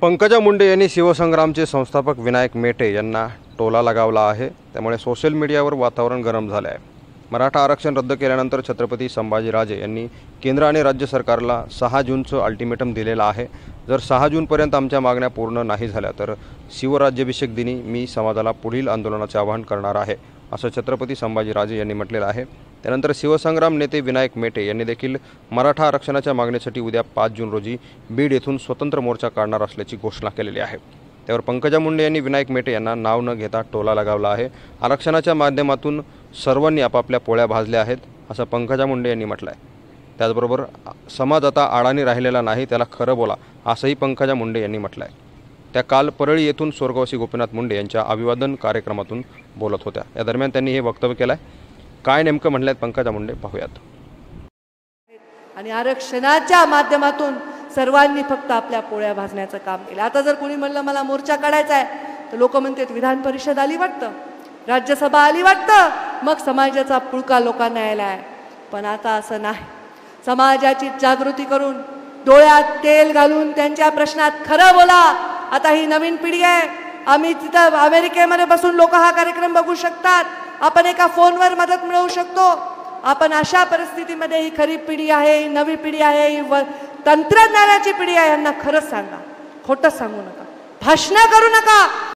पंकजा मुंडे यांनी शिवसंग्रामचे संस्थापक विनायक मेटे यांना टोला लगावला आहे। त्यामुळे सोशल मीडियावर वातावरण गरम झाले आहे। मराठा आरक्षण रद्द केल्यानंतर छत्रपती संभाजीराजे यांनी केंद्र आणि राज्य सरकारला 6 जूनचं अल्टिमेटम दिलेलं आहे। जर 6 जूनपर्यंत आमच्या मागण्या पूर्ण नाही झाल्या तर शिवराज्याभिषेक दिनी मी समाजाला पुढील आंदोलनाचे आवाहन करणार आहे, असं छत्रपती संभाजीराजे यांनी म्हटलेलं आहे। त्यानंतर शिवसंग्राम नेते विनायक मेटे यांनी देखील मराठा आरक्षणाच्या मागणीसाठी उद्या 5 जून रोजी बीड येथून स्वतंत्र मोर्चा काढणार असल्याची घोषणा केलेली आहे। त्यावर पंकजा मुंडे यांनी विनायक मेटे यांना नाव न घेता टोला लगावला आहे। आरक्षणाच्या माध्यमातून सर्वांनी आपापल्या पोळ्या भाजल्या आहेत, असं पंकजा मुंडे यांनी म्हटलं आहे। त्याचबरोबर समाज आता अडाणी राहिलेला नाही, त्याला खरं बोला, असंही पंकजा मुंडे यांनी म्हटलं आहे। त्या काल परळी येथून स्वर्गवासी गोपीनाथ मुंडे यांच्या अभिवादन कार्यक्रमातून बोलत होत्या। या दरम्यान त्यांनी हे वक्तव्य केलं आहे। काय नेमकं म्हणलेत पंकजा मुंडे पाहूयात। आणि आरक्षणाच्या माध्यमातून सर्वांनी फक्त आपल्या पोळ्या भाजण्याचं काम केलं। आता जर कोणी म्हणलं मला मोर्चा काढायचा आहे तर लोक म्हणतात विधान परिषद आली वाटतं, राज्यसभा आली वाटतं, मग समाजाचा पुळका लोकांना यायला आहे। पण आता असं नाही। समाजाची जागृती करून डोळ्यात तेल घालून त्यांच्या प्रश्नात खरं बोला। आता ही नवीन पिढी आहे। आम्ही तिथं अमेरिकेमध्ये बसून लोक हा कार्यक्रम बघू शकतात। आपण एका फोनवर मदत मिळवू शकतो। आपण अशा परिस्थितीमध्ये ही खरी पिढी आहे, ही नवी पिढी आहे, ही तंत्रज्ञानाची पिढी आहे। यांना खरंच सांगा, खोटं सांगू नका, भाषण करू नका।